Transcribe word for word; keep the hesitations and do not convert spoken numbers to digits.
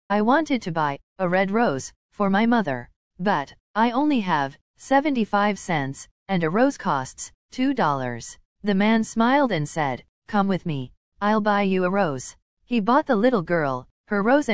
I wanted to buy a red rose for my mother, but I only have seventy-five cents, and a rose costs two dollars. The man smiled and said, "Come with me. I'll buy you a rose." He bought the little girl her rose